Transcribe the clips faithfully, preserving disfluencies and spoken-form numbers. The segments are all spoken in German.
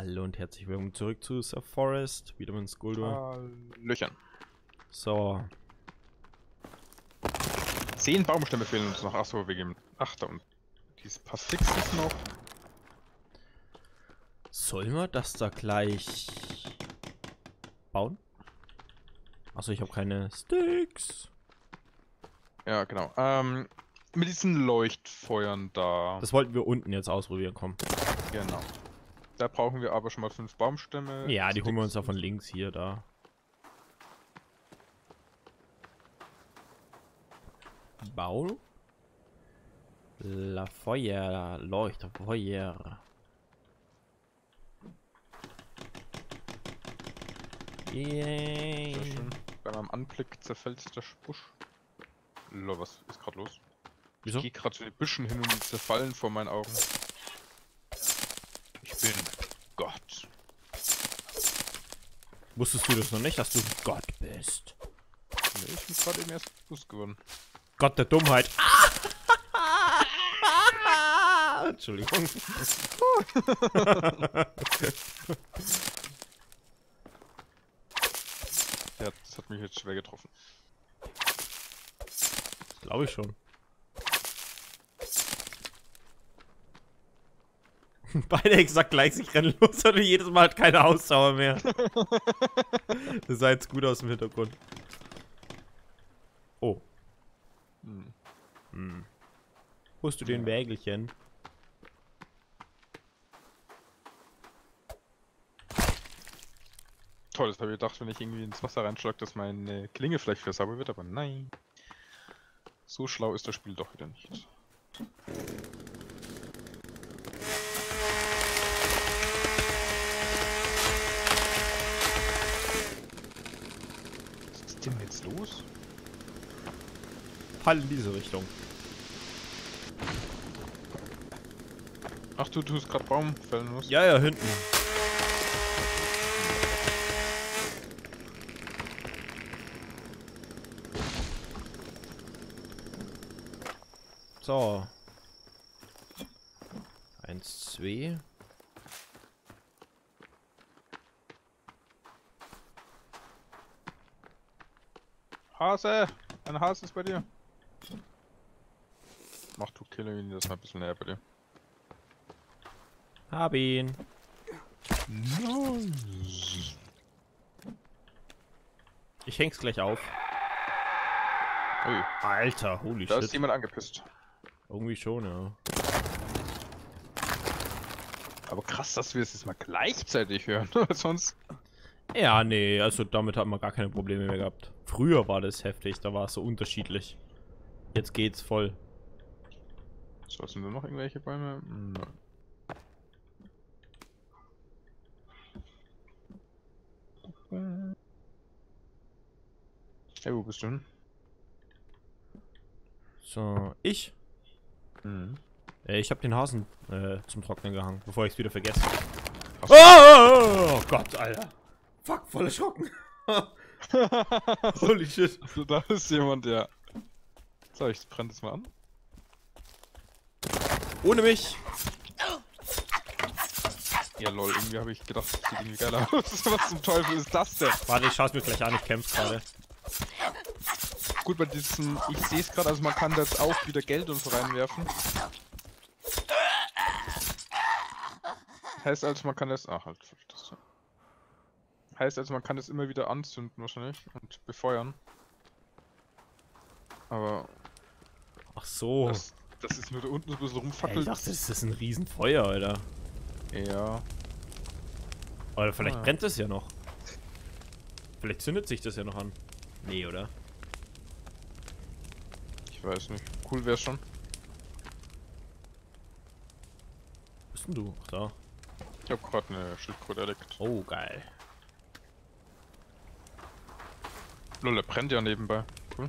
Hallo und herzlich willkommen zurück zu The Forest. Wieder mit Skuldur. Löchern. So. Zehn Baumstämme fehlen uns noch. Achso, wir geben. Ach, da unten. Dieses paar Fixes noch. Sollen wir das da gleich bauen? Achso, ich habe keine Sticks. Ja, genau. Ähm, mit diesen Leuchtfeuern da. Das wollten wir unten jetzt ausprobieren, komm. Genau. Da brauchen wir aber schon mal fünf Baumstämme. Ja, die Sticks holen wir uns auch von links hier, da. Bau. La Feuer, Leuchtfeuer. Yay. Sehr schön. Bei meinem Anblick zerfällt der Busch. Lol, was ist gerade los? Wieso? Ich gehe gerade zu den Büschen hin und die zerfallen vor meinen Augen. Ich bin Gott. Wusstest du das noch nicht, dass du Gott bist? Nee, ich bin gerade eben erst bewusst geworden. Gott der Dummheit. Entschuldigung. Ja, das hat mich jetzt schwer getroffen. Glaube ich schon. Beide exakt gleich, sich rennen los und jedes Mal hat keine Ausdauer mehr. Das sah jetzt gut aus im Hintergrund. Oh. Hm. Hm. Holst du den Wägelchen? Toll, das habe ich gedacht, wenn ich irgendwie ins Wasser reinschlag, dass meine Klinge vielleicht versaubert wird, aber nein. So schlau ist das Spiel doch wieder nicht. Was ist denn jetzt los? Fall in diese Richtung. Ach, du tust gerade Baum fällen los? Ja, ja, hinten. So. Eins, zwei. Hase! Ein Hase ist bei dir. Mach du Killer ihn, das mal ein bisschen näher bei dir. Hab ihn. Nein. Ich häng's gleich auf. Ui, Alter, holy da shit. ist jemand angepisst. Irgendwie schon, ja. Aber krass, dass wir es jetzt mal gleichzeitig hören, sonst... Ja, nee, also damit hat man gar keine Probleme mehr gehabt. Früher war das heftig, da war es so unterschiedlich. Jetzt geht's voll. So, sind da noch irgendwelche Bäume? Nein. Hey, wo bist du hin? So, ich? Mhm. Äh, ich habe den Hasen äh, zum Trocknen gehangen, bevor ich es wieder vergesse. So. Oh, oh Gott, Alter. Fuck, voll erschrocken. Holy shit. Also, da ist jemand, ja. So, ich brenne das mal an. Ohne mich. Ja, lol, irgendwie habe ich gedacht, das sieht irgendwie geil aus. Was zum Teufel ist das denn? Warte, ich schaue es mir gleich an, ich kämpfe gerade. Gut, bei diesem, ich sehe es gerade, also man kann das auch wieder Geld und so reinwerfen. Heißt also, man kann das, ach halt, das so. Heißt also, man kann das immer wieder anzünden wahrscheinlich und befeuern. Aber Ach so. das, das ist nur da unten so ein bisschen Ey, rumfackelt. ich dachte, das ist ein Riesenfeuer, Alter. Ja. Oder vielleicht Ah. brennt es ja noch. Vielleicht zündet sich das ja noch an. Nee, oder? Ich weiß nicht. Cool wär's schon. Wo bist denn du? Ach, da. Ich habe gerade eine Schildkröte erlegt. Oh, geil. Lol, der brennt ja nebenbei. Cool.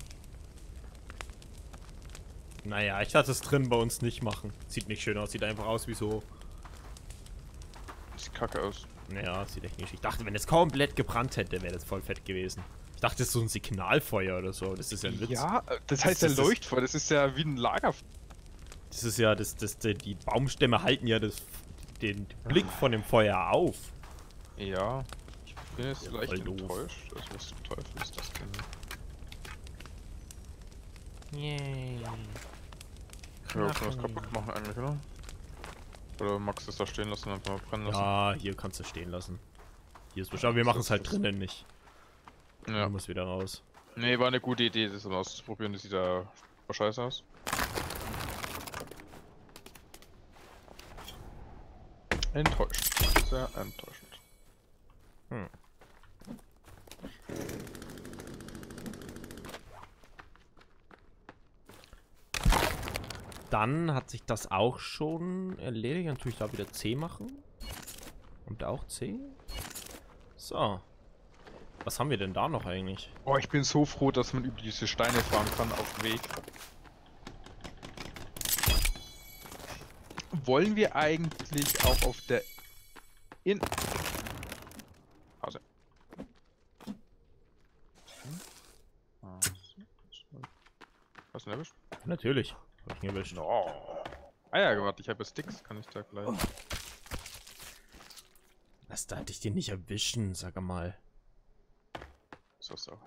Naja, ich hatte es drin bei uns nicht machen. Sieht nicht schön aus, sieht einfach aus wie so. Sieht kacke aus. Naja, sieht echt nicht. Ich dachte, wenn es komplett gebrannt hätte, wäre das voll fett gewesen. Ich dachte, das ist so ein Signalfeuer oder so. Das ist ja ein Witz. Ja, das Das heißt ja ist das- Leuchtfeuer, das ist ja wie ein Lagerfeuer. Das ist ja, das, das, die Baumstämme halten ja das, den Blick von dem Feuer auf. Ja. Ich bin jetzt Ja, leicht voll doof. enttäuscht. Also was zum Teufel ist das denn? Yay. Ja, können wir das kaputt machen eigentlich, oder? Oder magst du es da stehen lassen und einfach mal brennen lassen? Ja, hier kannst du stehen lassen. Hier ist bestimmt, aber wir machen es halt drinnen nicht. Ja. Du musst wieder raus. Nee, war eine gute Idee, das mal auszuprobieren. Das sieht da scheiße aus. Enttäuscht. Sehr enttäuschend. Hm. Dann hat sich das auch schon erledigt. Dann tue ich da wieder C machen. Und auch C. So. Was haben wir denn da noch eigentlich? Oh, ich bin so froh, dass man über diese Steine fahren kann auf dem Weg. Wollen wir eigentlich auch auf der In... Pause. Hast du ihn erwischt? Natürlich. Hab ich ihn erwischt. Oh. Ah ja, warte, ich habe Sticks, kann ich da gleich... Das da hätte ich den nicht erwischen, sag mal. So, so.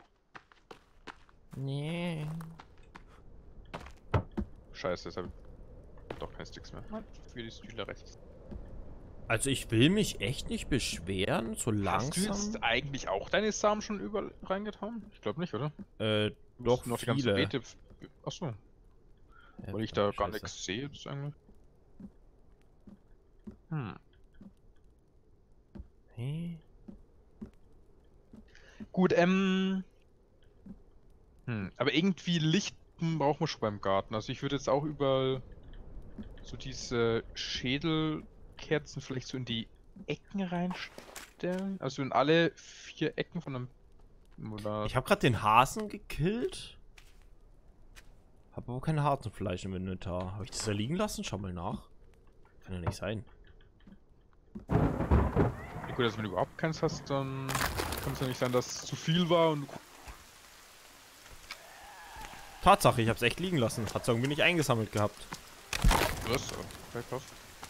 Nee. Scheiße, jetzt habe ich doch keine Sticks mehr. Für die Stühle rechts. Also ich will mich echt nicht beschweren, so Hast du langsam. jetzt eigentlich auch deine Samen schon überall reingetan? Ich glaube nicht, oder? Äh, doch Noch die ganzen viele. Beete. Achso, Ja, weil ich da gar scheiße. nichts sehe jetzt eigentlich. Hm. Hey. Gut, ähm. Hm. Aber irgendwie Lichten brauchen wir schon beim Garten. Also ich würde jetzt auch überall so diese Schädelkerzen vielleicht so in die Ecken reinstellen. Also in alle vier Ecken von einem. Oder Ich habe gerade den Hasen gekillt. Hab aber kein Hasenfleisch im Inventar. Habe ich das da liegen lassen? Schau mal nach. Kann ja nicht sein. Ja, gut, also wenn du überhaupt keins hast, dann kann es ja nicht sein, dass es zu viel war und. Tatsache, ich habe es echt liegen lassen. Hat's irgendwie nicht eingesammelt gehabt. Was? Okay, krass.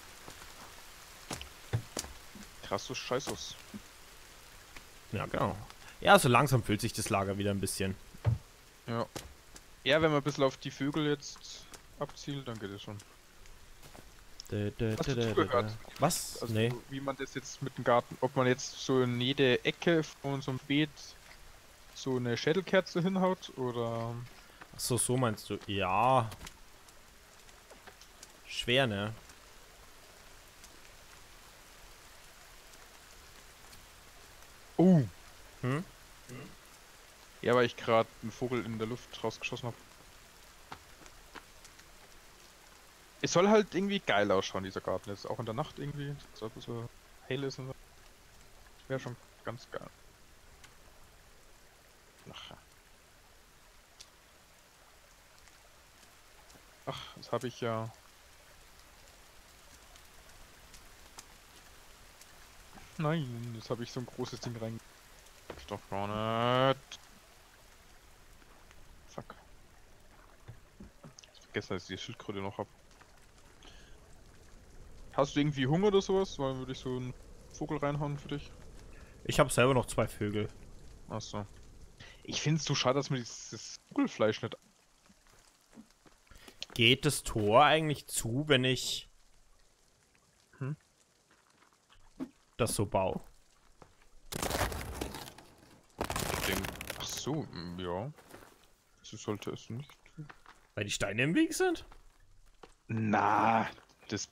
Krasses Scheißos. Ja, genau. Ja, so langsam füllt sich das Lager wieder ein bisschen. Ja. Ja, wenn man ein bisschen auf die Vögel jetzt abzielt, dann geht es schon. Dä, dä, Hast dä, du dä, zugehört? dä. Was? Also, Nee. wie man das jetzt mit dem Garten, ob man jetzt so in jede Ecke von so einem Beet so eine Schädelkerze hinhaut oder. Achso, so meinst du? Ja. Schwer, ne? Oh! Hm? Ja, weil ich gerade einen Vogel in der Luft rausgeschossen habe. Es soll halt irgendwie geil ausschauen, dieser Garten. Jetzt auch in der Nacht irgendwie. So ein bisschen hell ist und so. Wäre schon ganz geil. Ach, Ach das habe ich ja. Nein, jetzt habe ich so ein großes Ding rein. Ich doch gar nicht. Fuck. Ich vergesse, dass ich die Schildkröte noch habe. Hast du irgendwie Hunger oder sowas? Weil würde ich so einen Vogel reinhauen für dich. Ich habe selber noch zwei Vögel. Achso. Ich finde es so schade, dass man dieses Vogelfleisch nicht. Geht das Tor eigentlich zu, wenn ich Hm? das so baue? Ich denke. Ach so, mm, ja. So sollte es nicht. Weil die Steine im Weg sind? Na, das.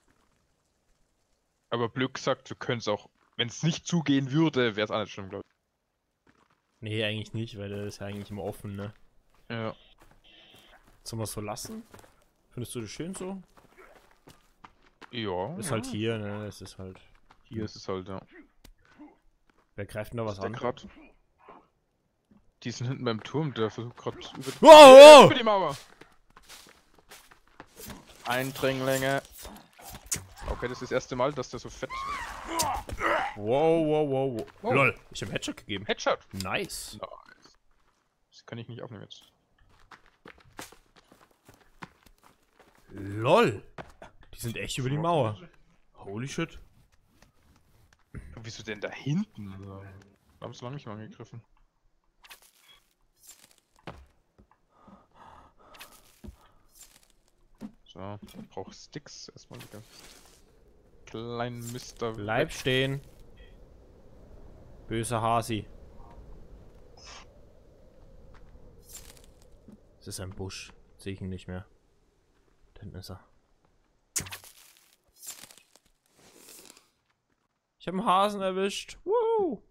Aber blöd gesagt, wir können es auch. Wenn es nicht zugehen würde, wäre es auch nicht schlimm, glaube Nee, eigentlich nicht, weil der ist ja eigentlich immer offen, ne? ich. Ja. Sollen wir es so lassen? Findest du das schön so? Ja. Ist ja. halt hier, ne? Es ist halt. Hier ist es halt, ja. Wer greift denn da was Ist der an? grad? Die sind hinten beim Turm, der versucht gerade über, Wow, über die Mauer. Eindringlinge. Okay, das ist das erste Mal, dass der so fett. wow, wow, wow, wow. Wow. Lol, ich habe Headshot gegeben. Headshot. Nice. Nice. Das kann ich nicht aufnehmen jetzt. Lol. Die sind echt über die Mauer. Holy shit. Und wieso denn da hinten? Also, da haben sie lange nicht mal angegriffen. So, ich brauche Sticks erstmal wieder. Kleinen Mister. Bleib stehen. Böser Hasi. Es ist ein Busch. Sehe ich ihn nicht mehr. Da hinten ist er. Ich habe einen Hasen erwischt. Woo!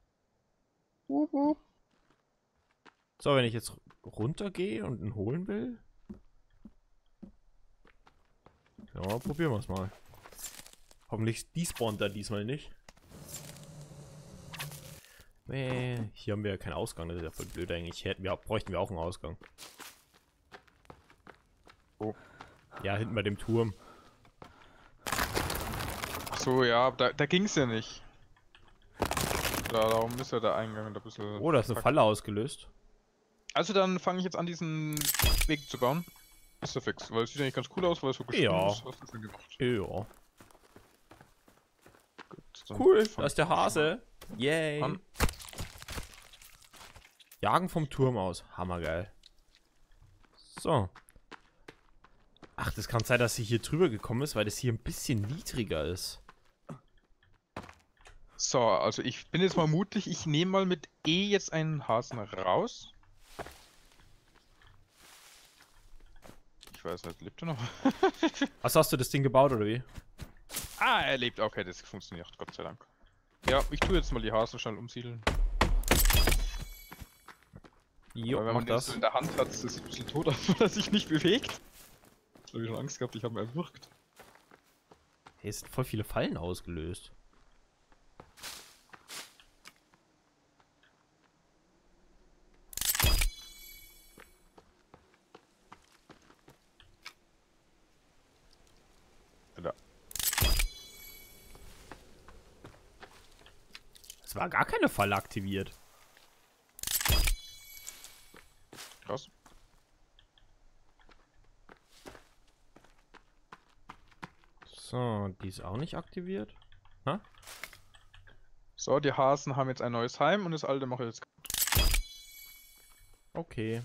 So, wenn ich jetzt runtergehe und ihn holen will. Ja, probieren wir es mal. Hoffentlich despawnt er diesmal nicht. Nee, hier haben wir ja keinen Ausgang, das ist ja voll blöd eigentlich. Hätten wir, bräuchten wir auch einen Ausgang. Oh. Ja, hinten bei dem Turm. Ach so, ja, da, da ging es ja nicht. Da, darum ist ja der Eingang da ein bisschen. Oh, da ist eine Falle ausgelöst. Also dann fange ich jetzt an, diesen Weg zu bauen. Ist ja fix, weil es sieht eigentlich ganz cool aus, weil es so geschnitten Ja. ist. Hast du schon gemacht. Ja. Gut, dann Cool, fang da ist der ich schon Hase. Yay. an. Jagen vom Turm aus. Hammergeil. So. Ach, das kann sein, dass sie hier drüber gekommen ist, weil das hier ein bisschen niedriger ist. So, also ich bin jetzt mal mutig, ich nehme mal mit E jetzt einen Hasen raus. Ich weiß nicht, lebt er noch? Was, hast du das Ding gebaut oder wie? Ah, er lebt, okay, das funktioniert, Gott sei Dank. Ja, ich tue jetzt mal die Hasen schnell umsiedeln. Jo, Weil wenn mach man den das. so in der Hand hat, das sieht ein bisschen tot aus, weil er sich nicht bewegt. Da habe ich schon Angst gehabt, ich habe ihn erwürgt. Hey, es sind voll viele Fallen ausgelöst. Ja. Es war gar keine Falle aktiviert. Krass. So, die ist auch nicht aktiviert. Ha? So, die Hasen haben jetzt ein neues Heim und das alte mache ich jetzt. Okay.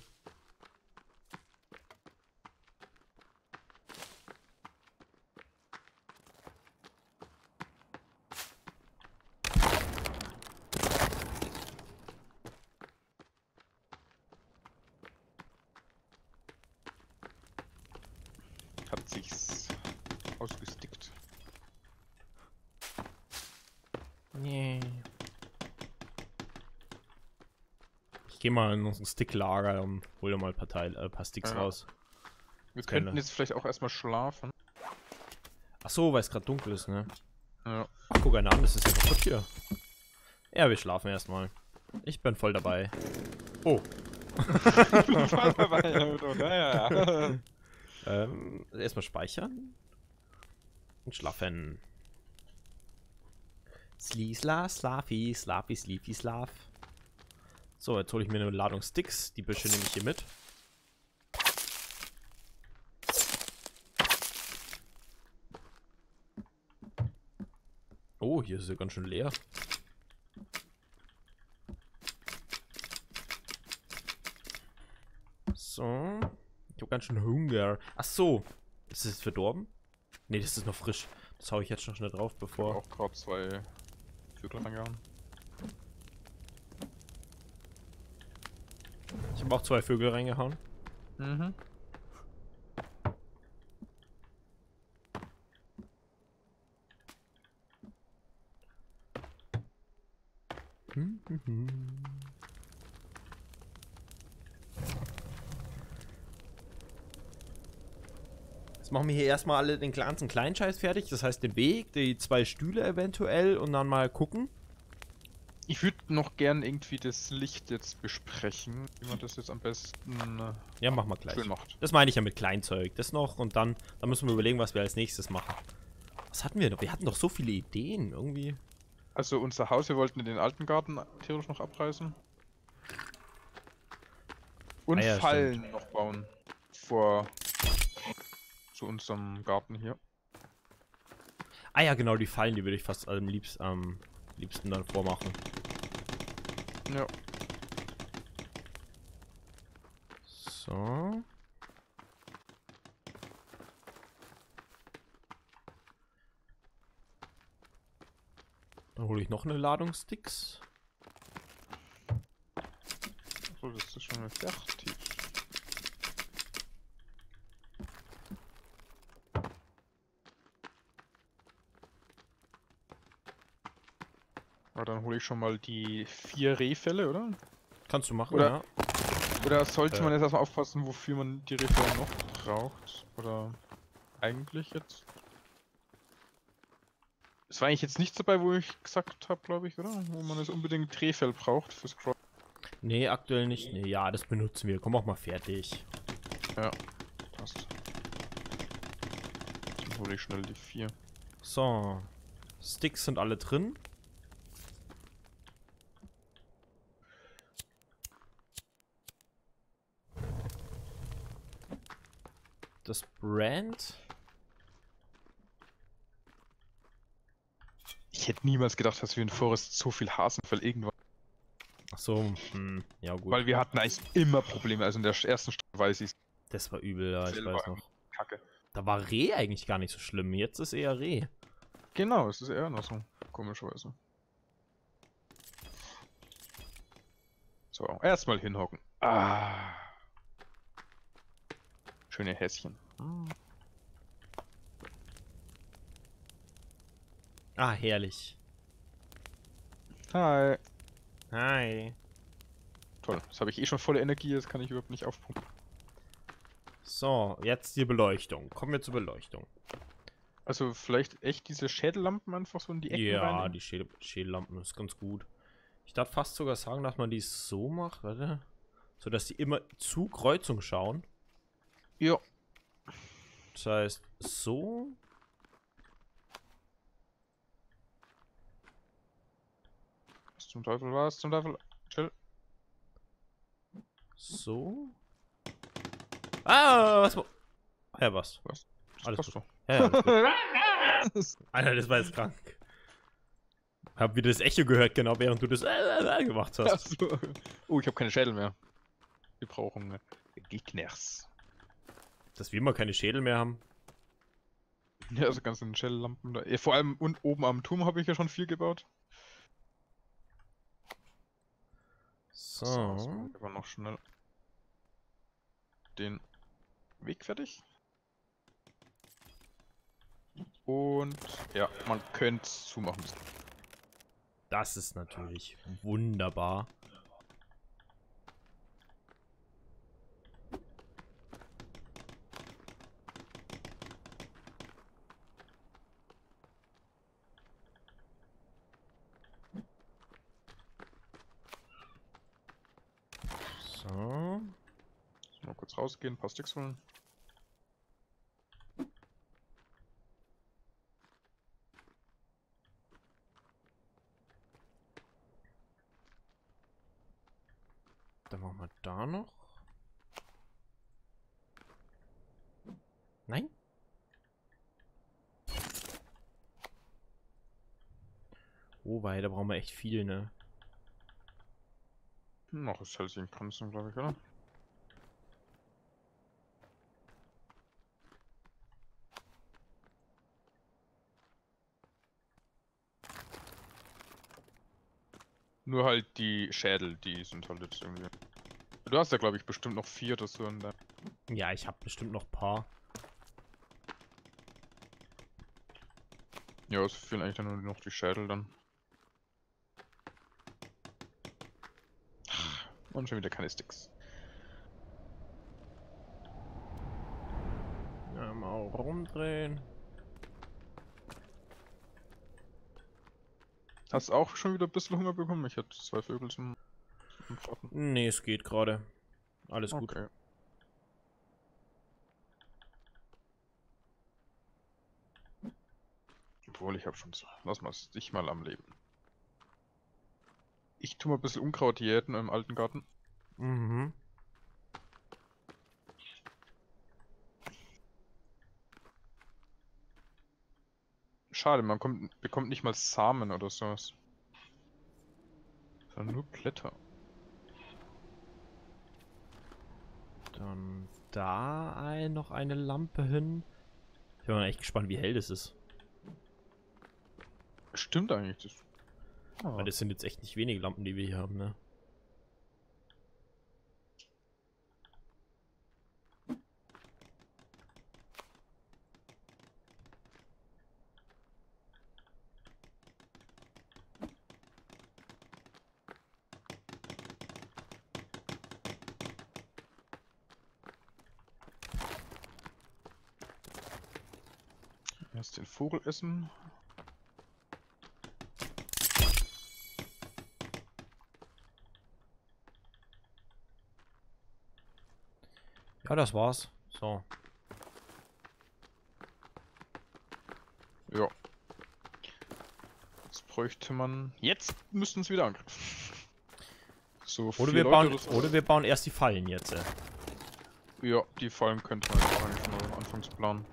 Hat sich's ausgestickt. Nee. Ich gehe mal in unseren Sticklager und hole mal ein paar, Teil, äh, paar Sticks Ja. raus. Wir Keine. könnten jetzt vielleicht auch erstmal schlafen. Ach so, weil es gerade dunkel ist, ne? Ja. Ach, guck einer an, das ist ja kaputt hier. Ja, wir schlafen erstmal. Ich bin voll dabei. Oh. Naja. Ähm, erstmal speichern. Und schlafen. Slisla, Slafi, Slafi, Sleepy, Slaf. So, jetzt hole ich mir eine Ladung Sticks. Die Büsche nehme ich hier mit. Oh, hier ist ja ganz schön leer. So. Ich habe ganz schön Hunger. Ach so. Ist es verdorben? Ne, das ist noch frisch. Das hau ich jetzt noch schnell drauf, Ich bevor... habe auch gerade zwei Vögel reingehauen. Ich habe auch zwei Vögel reingehauen. Mhm. Hm, hm, hm. Jetzt machen wir hier erstmal alle den ganzen kleinen Scheiß fertig. Das heißt den Weg, die zwei Stühle eventuell und dann mal gucken. Ich würde noch gern irgendwie das Licht jetzt besprechen, wie man das jetzt am besten äh, Ja, machen wir gleich. schön macht. Das meine ich ja mit Kleinzeug. Das noch und dann, dann müssen wir überlegen, was wir als nächstes machen. Was hatten wir noch? Wir hatten doch so viele Ideen irgendwie. Also unser Haus, wir wollten den alten Garten theoretisch noch abreißen. Und Ah ja, Fallen stimmt. noch bauen. Vor zu unserem Garten hier. Ah ja, genau, die Fallen, die würde ich fast am liebsten, am liebsten dann vormachen. Ja. So. Dann hole ich noch eine Ladung Sticks. So, das ist schon mal fertig. Aber dann hole ich schon mal die vier Rehfelle, oder? Kannst du machen, Oder- ja. Oder sollte Äh. man jetzt erstmal aufpassen, wofür man die Rehfelle noch braucht? Oder eigentlich jetzt? Es war eigentlich jetzt nichts dabei, wo ich gesagt habe, glaube ich, oder? Wo man jetzt unbedingt Rehfell braucht fürs Craft. Nee, aktuell nicht. Nee, ja, das benutzen wir. Komm auch mal fertig. Ja, passt. Dann hole ich schnell die vier. So. Sticks sind alle drin. Das Brand. Ich hätte niemals gedacht, dass wir in Forest so viel Hasenfell irgendwann. Ach so, hm, ja gut. Weil wir hatten eigentlich immer Probleme. Also in der ersten Stadt weiß ich Das war übel, ja, ich Selber weiß noch. Kacke. Da war Reh eigentlich gar nicht so schlimm. Jetzt ist eher Reh. Genau, es ist eher noch so. Komischerweise. So, erstmal hinhocken. Ah. Schöne Häschen. Hm. Ah, herrlich. Hi. Hi. Toll. Jetzt habe ich eh schon volle Energie, jetzt kann ich überhaupt nicht aufpumpen. So, jetzt die Beleuchtung. Kommen wir zur Beleuchtung. Also vielleicht echt diese Schädellampen einfach so in die Ecken Ja, rein. die Schädel Schädellampen ist ganz gut. Ich darf fast sogar sagen, dass man die so macht, warte. So, dass die immer zu Kreuzung schauen. Ja. Das heißt, so. Was zum Teufel war es? Zum Teufel? Chill. So. Ah, was? Ah, ja, was? Was? Das Alles passt gut. doch. Ja, ja, alles gut. Alter, das war jetzt krank. Hab wieder das Echo gehört, genau, während du das äh, äh, äh, gemacht hast. Achso. Oh, ich habe keine Schädel mehr. Wir brauchen äh, Gegners. Dass wir immer keine Schädel mehr haben. Ja, also ganzen Schädellampen da. Ja, vor allem und oben am Turm habe ich ja schon viel gebaut. So. So, jetzt machen wir noch schnell den Weg fertig. Und ja, man könnte es zumachen. Das ist natürlich wunderbar. So. Mal kurz rausgehen, ein paar Sticks holen. Dann machen wir da noch. Nein? Oh, wei, da brauchen wir echt viel, ne? Noch ist halt in Grenzen, glaube ich, oder? Nur halt die Schädel, die sind halt jetzt irgendwie. Du hast ja, glaube ich, bestimmt noch vier oder so in der. Ja, ich habe bestimmt noch ein paar. Ja, es fehlen eigentlich dann nur noch die Schädel dann. Und schon wieder keine Sticks. Ja, mal rumdrehen. Hast du auch schon wieder ein bisschen Hunger bekommen? Ich hatte zwei Vögel zum, zum Braten. Nee, es geht gerade. Alles gut. Okay. Obwohl, ich habe schon so. Lass mal dich mal am Leben. Ich tue mal ein bisschen Unkraut jäten im alten Garten. Mhm. schade, man kommt, bekommt nicht mal Samen oder sowas. Sondern nur Blätter. Dann da ein, noch eine Lampe hin. Ich bin mal echt gespannt, wie hell das ist. Stimmt eigentlich. Das. Ah. Weil das sind jetzt echt nicht wenige Lampen, die wir hier haben, ne? Erst den Vogel essen. Ja, das war's. So. Ja. Jetzt bräuchte man. Jetzt müssten es wieder angreifen. So Oder vier wir, Leute bauen, oder so. oder wir bauen erst die Fallen jetzt. Äh. Ja, die Fallen könnte man jetzt auch eigentlich mal am Anfangsplan.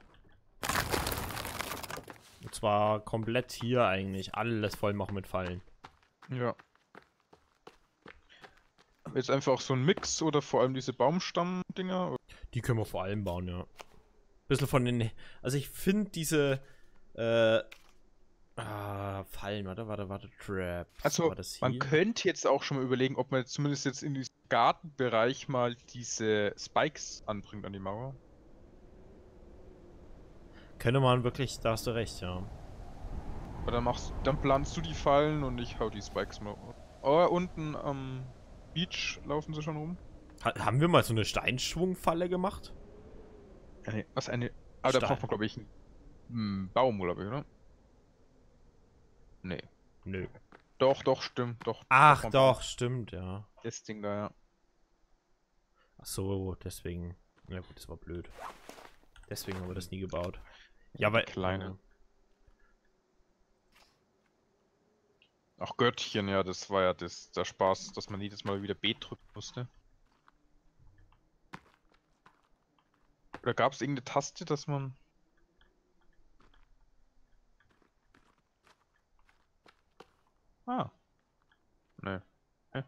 Und zwar komplett hier eigentlich. Alles voll machen mit Fallen. Ja. Jetzt einfach so ein Mix oder vor allem diese Baumstamm-Dinger? Die können wir vor allem bauen, ja. Bisschen von den. Also ich finde diese. Äh. Ah, Fallen, warte, warte, warte, Trap. Also, War das man hier? könnte jetzt auch schon mal überlegen, ob man jetzt zumindest jetzt in diesem Gartenbereich mal diese Spikes anbringt an die Mauer. Könnte man wirklich, da hast du recht, ja. Aber dann machst dann planst du die Fallen und ich hau die Spikes mal. Oh, unten am Beach laufen sie schon rum. Ha haben wir mal so eine Steinschwungfalle gemacht? Eine, was eine. Aber da Stein. braucht man, glaube ich, einen hm, Baum, oder wie, oder? Nee. Nö. Doch, doch, stimmt, doch. Ach braucht man doch, Baum. stimmt, ja. Das Ding da, ja. Ach so, deswegen. Ja gut, das war blöd. Deswegen haben wir das nie gebaut. Ja, weil. Kleine. Ach Göttchen, ja, das war ja das, der Spaß, dass man jedes Mal wieder B drücken musste. Oder gab es irgendeine Taste, dass man... Ah. Ne. Hä?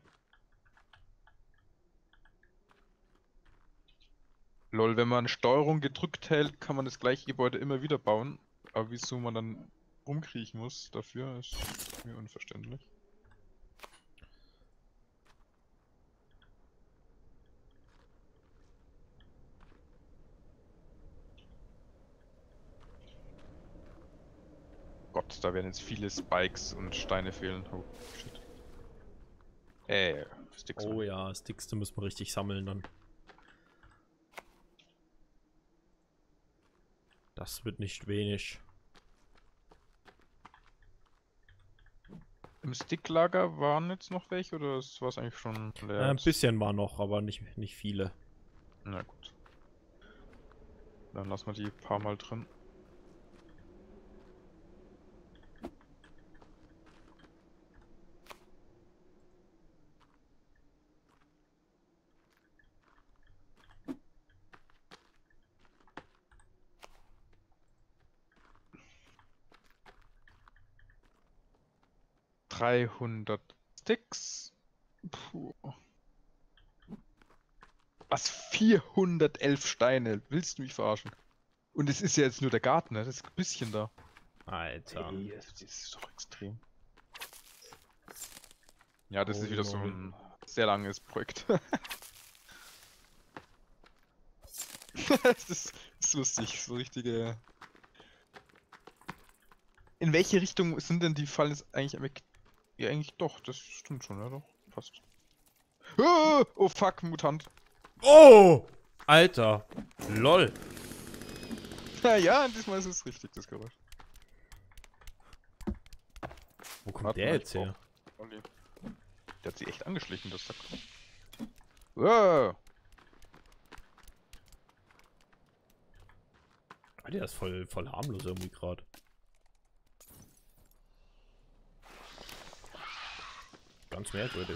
Lol, wenn man Steuerung gedrückt hält, kann man das gleiche Gebäude immer wieder bauen. Aber wieso man dann rumkriechen muss dafür, ist mir unverständlich. Gott, da werden jetzt viele Spikes und Steine fehlen. Oh, shit. Äh, Sticks. Oh ja, Sticks, da müssen wir richtig sammeln dann. Das wird nicht wenig. Im Sticklager waren jetzt noch welche oder war es eigentlich schon leer? Äh, ein bisschen war noch, aber nicht, nicht viele. Na gut. Dann lassen wir die ein paar Mal drin. dreihundert Sticks. Puh. Was? vierhundertelf Steine? Willst du mich verarschen? Und es ist ja jetzt nur der Garten, ne? Das ist ein bisschen da. Alter. Ey, das ist doch extrem. Ja, das Oh, ist wieder so lol. ein sehr langes Projekt. das, ist, das ist lustig, so richtige... In welche Richtung sind denn die Fallen jetzt eigentlich weg? Ja, eigentlich doch, das stimmt schon, ja doch, passt. Oh, oh fuck, Mutant. Oh! Alter. Lol. Ja, ja, diesmal ist es richtig, das Geräusch. Wo kommt Warte der mal, jetzt ich her? brauch- Olli. Der hat sie echt angeschlichen, das Sack. Wow. Ah, der ist voll, voll harmlos irgendwie gerade. Ganz merkwürdig.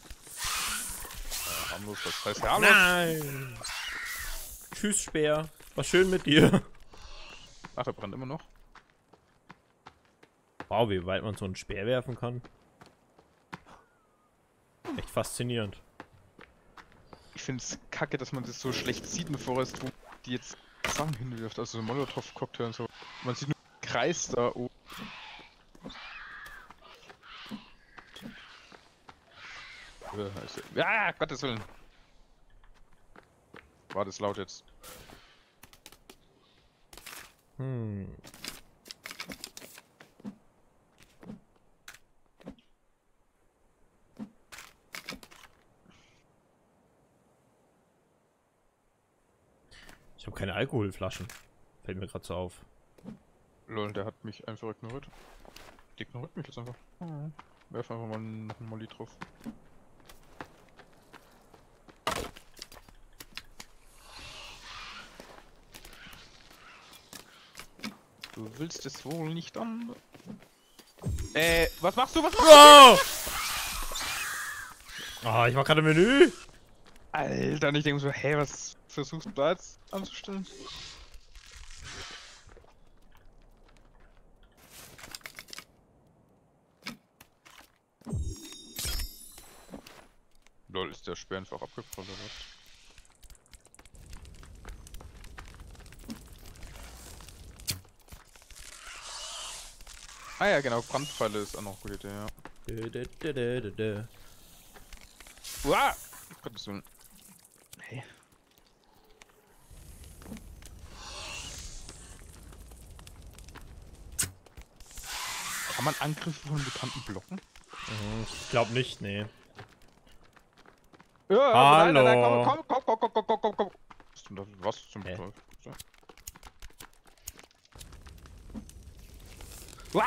Äh, harmlos, das heißt harmlos. Nein! Tschüss, Speer. War schön mit dir. Ach, der brennt immer noch. Wow, wie weit man so einen Speer werfen kann. Echt faszinierend. Ich finde es kacke, dass man das so schlecht sieht in Forest, wo die jetzt Sachen hinwirft, also so Molotow-Cocktail und so. Man sieht nur einen Kreis da oben. Ja, Gottes Willen. War das laut jetzt? Hm. Ich habe keine Alkoholflaschen. Fällt mir gerade so auf. Lol, der hat mich einfach ignoriert. Der ignoriert mich jetzt einfach. Mhm. Werf einfach mal noch einen Molly drauf. Du willst es wohl nicht an. Äh, was machst du? Was machst Oh! Ah, ich war gerade im Menü. du? Alter, und ich denke so, hey, was versuchst du da jetzt anzustellen? Lol, ist der Speer einfach abgeprallt oder was? Ah ja, genau, Brandpfeile ist auch noch eine gute Idee, ja. Dö, dö, dö, dö, dö, dö. Uah! Gottes Willen. Hey. Kann man Angriffe von Bekannten blocken? Mhm, ich glaube nicht, nee. Ja, Hallo. nein, nein, nein, komm, komm, komm, komm, komm, komm, komm. Was zum Teufel? Was zum Hä? Teufel? So. Uah!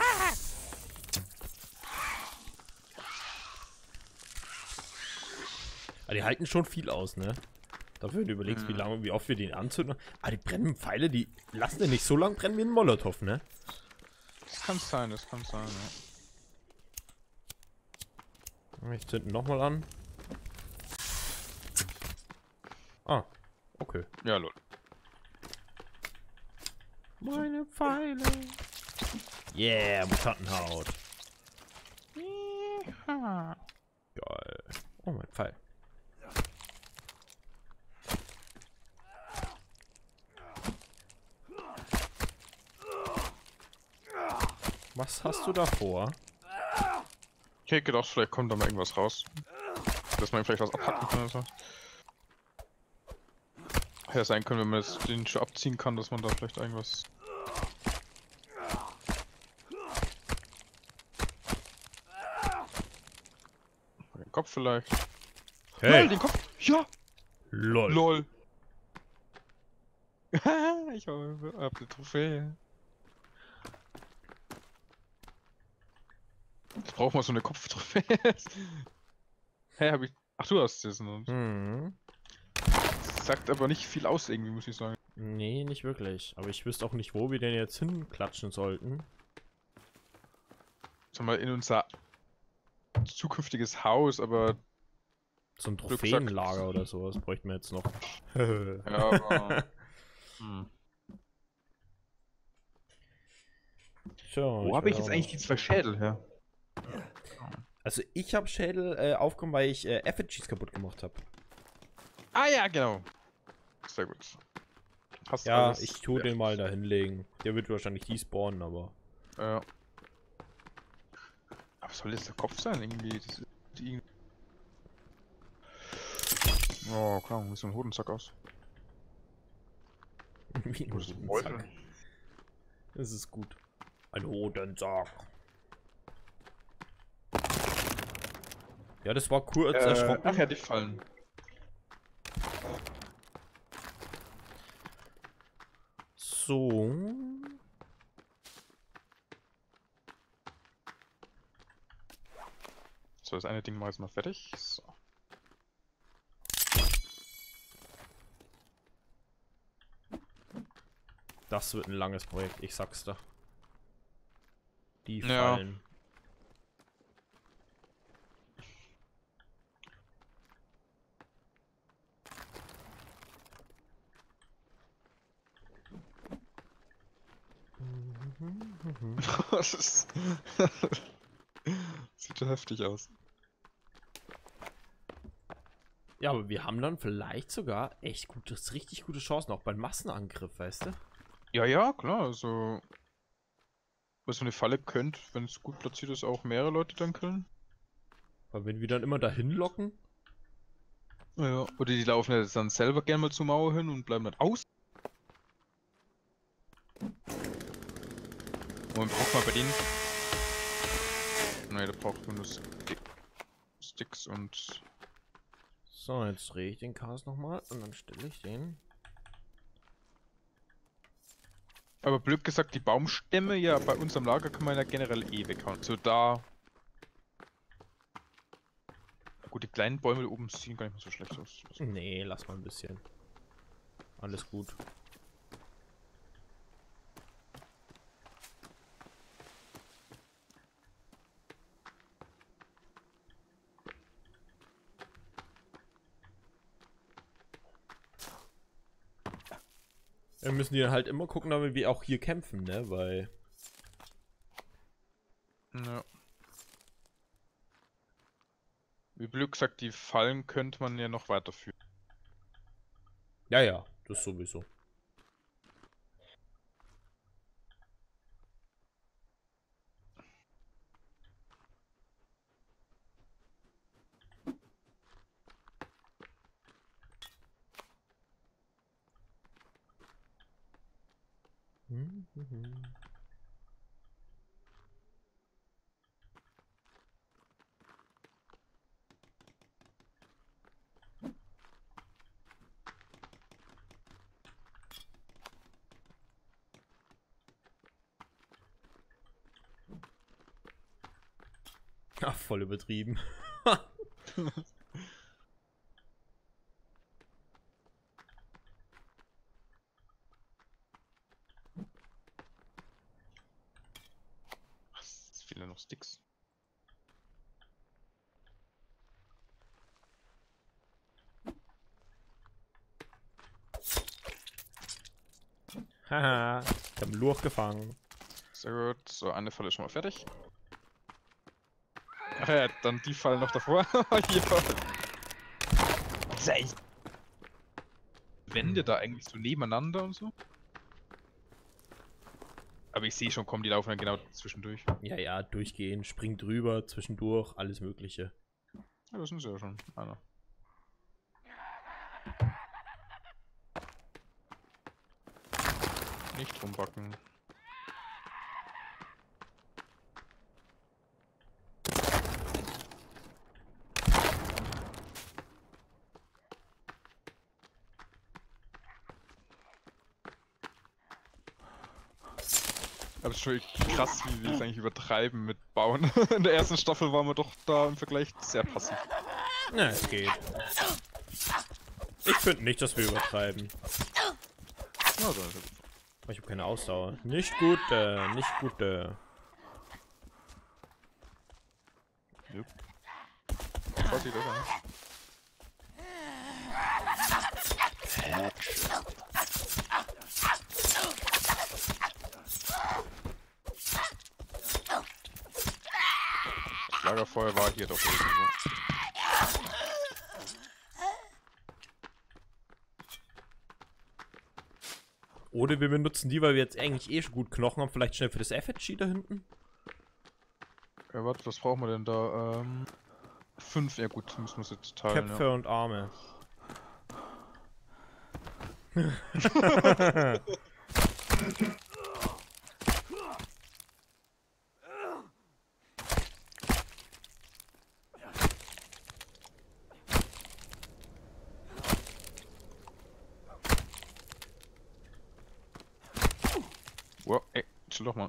Aber die halten schon viel aus, ne? Dafür, wenn du überlegst, wie Mhm. lange, wie oft wir den anzünden. Aber die brennenden Pfeile, die lassen ja nicht so lang brennen wie ein Molotow, ne? Das kann sein, das kann sein, ja. Ich zünde nochmal an. Ah, okay. Ja, lol. Meine Pfeile. Yeah, Mutantenhaut. Ja. Geil. Oh, mein Pfeil. Was hast du da vor? Ich hätte gedacht, vielleicht kommt da mal irgendwas raus. Dass man vielleicht was abhacken kann oder so. Hätte sein können, wenn man das, den schon abziehen kann, dass man da vielleicht irgendwas... Den Kopf vielleicht. Lol, Hey! den Kopf! Ja! LOL. LOL! Ich habe hab eine Trophäe. Jetzt brauchen wir so eine Kopftrophäe. Hä, hab ich... Ach, du hast das noch. Hm. Sagt aber nicht viel aus irgendwie, muss ich sagen. Nee, nicht wirklich. Aber ich wüsste auch nicht, wo wir denn jetzt hinklatschen sollten. Sag mal, in unser zukünftiges Haus, aber... So ein Glück sagt- Trophäenlager oder sowas bräuchten wir jetzt noch. Ja, aber... hm. So, Wo habe ich will jetzt auch eigentlich noch- die zwei Schädel her? Also ich habe Schädel äh, aufgenommen, weil ich äh, Effigies kaputt gemacht habe. Ah ja, genau. Sehr gut. Hast Ja, alles ich tue den mal da hinlegen. Der wird wahrscheinlich despawnen, aber... Ja. Aber soll das der Kopf sein? Irgendwie. Das ist die... Oh, keine Ahnung, wie so ein Hodensack aus. Wie ein Oder so ein Hodensack. Beutel. Das ist gut. Ein Hodensack. Ja, das war kurz Äh, erschrocken. ach ja, die fallen. So. So, das eine Ding mal jetzt mal fertig. So. Das wird ein langes Projekt, ich sag's da. Die Ja. Fallen. Das ist... Sieht schon heftig aus. Ja, aber wir haben dann vielleicht sogar echt gutes, richtig gute Chancen, auch beim Massenangriff, weißt du? Ja, ja, klar, also... Was so eine Falle könnte, wenn es gut platziert ist, auch mehrere Leute dann killen. Weil wenn wir dann immer dahin locken. Ja, oder die laufen ja dann selber gerne mal zur Mauer hin und bleiben dann aus. Und braucht man bei denen... Ne, da braucht man nur Stick. Sticks und... So, jetzt drehe ich den Cast nochmal und dann stelle ich den. Aber blöd gesagt, die Baumstämme, ja, bei uns am Lager kann man ja generell eh weghauen. So da... Gut, die kleinen Bäume da oben sehen gar nicht mehr so schlecht aus. Nee, lass mal ein bisschen. Alles gut. Wir müssen hier halt immer gucken, damit wir auch hier kämpfen, ne? Weil... Ja. Wie blöd gesagt, die Fallen könnte man ja noch weiterführen. Ja, ja, das sowieso. Hm, hm, hm. Ach, voll übertrieben. Es fehlen noch Sticks. Haha, ich hab einen Lurch gefangen. Sehr gut. So, eine Falle ist schon mal fertig. Ach ja, dann die Falle noch davor. Ja. Wände da eigentlich so nebeneinander und so? Aber ich sehe schon, kommen die laufen dann genau zwischendurch. Ja, ja, durchgehen, springt drüber, zwischendurch, alles mögliche. Ja, das sind sie ja schon. Einer. Nicht rumbacken. Aber es ist schon krass, wie wir es eigentlich übertreiben mit Bauen. In der ersten Staffel waren wir doch da im Vergleich sehr passiv. Na, es geht. Ich finde nicht, dass wir übertreiben. Na, dann ist Oh, ich habe keine Ausdauer. Nicht gut, äh, nicht gut, äh. Jupp. Vorsicht, oder? Das Lagerfeuer war hier doch irgendwo. Oder wir benutzen die, weil wir jetzt eigentlich eh schon gut Knochen haben, vielleicht schnell für das F H G da hinten. Ja, warte, was brauchen wir denn da? Ähm, fünf, ja gut, müssen wir es jetzt teilen. Köpfe Ja. und Arme. Wow, ey, chill doch mal.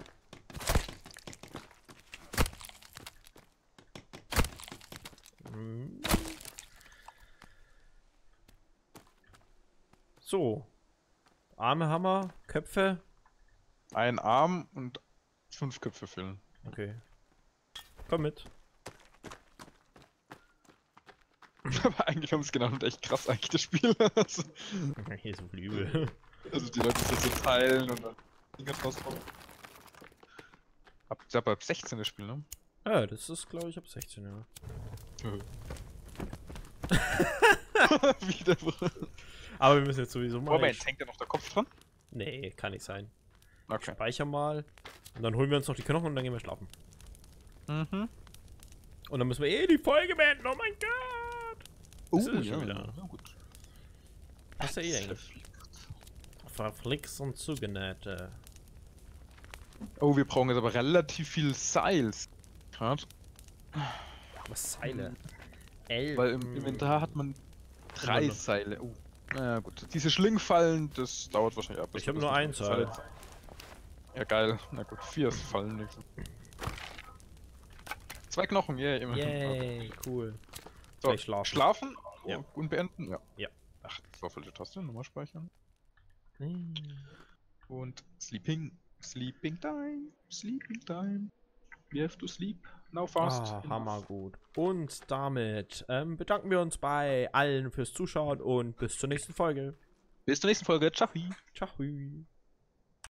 So. Arme, Hammer, Köpfe. Ein Arm und fünf Köpfe füllen. Okay. Komm mit. Aber eigentlich haben wir es genannt und echt krass eigentlich das Spiel. also, Hier ist so viel übel. also die Leute das so teilen und dann Dinge draus kommen. Ab, ist aber ab sechzehn das Spiel, ne? Ja, das ist, glaube ich, ab sechzehn, ja. Wieder. Aber wir müssen jetzt sowieso mal... Moment, hängt da noch der Kopf dran? Nee, kann nicht sein. Okay. Speicher mal. Und dann holen wir uns noch die Knochen und dann gehen wir schlafen. Mhm. Und dann müssen wir eh die Folge beenden. Oh mein Gott! Oh, Das ist ja, schon wieder. ja, gut. Was ist ja eh Verflixt. eigentlich? Verflixt und zugenähte. Oh, wir brauchen jetzt aber relativ viel Seils. Grad. Was Seile? Elf. Weil im Inventar hat man drei Immer noch. Seile. Oh. Na gut. Diese Schlingfallen, das dauert wahrscheinlich ab. bis Ich hab wir nur das ein mit Seil. Ja, geil. Na gut, vier Fallen. Nicht so. Zwei Knochen, yeah, immerhin. Yay, cool. So, Gleich schlafen. schlafen Ja. und beenden? Ja. Ja. Ach, das war falsche Taste. Nochmal speichern. Hm. Und Sleeping. Sleeping Time. Sleeping Time. We have to sleep. Now fast. Ah, enough. hammergut. Und damit ähm, bedanken wir uns bei allen fürs Zuschauen und bis zur nächsten Folge. Bis zur nächsten Folge. Ciao. Ciao.